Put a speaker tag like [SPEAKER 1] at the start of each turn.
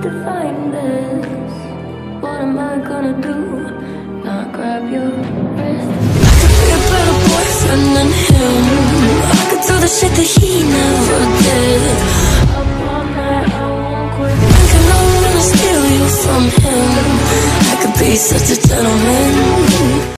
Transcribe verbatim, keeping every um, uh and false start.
[SPEAKER 1] to find this. What am I gonna do? Not grab your wrist. I could be a better boyfriend than him. I could do the shit that he never did. Up all night, I won't quit. Thinking I'm gonna steal you from him. I could be such a gentleman.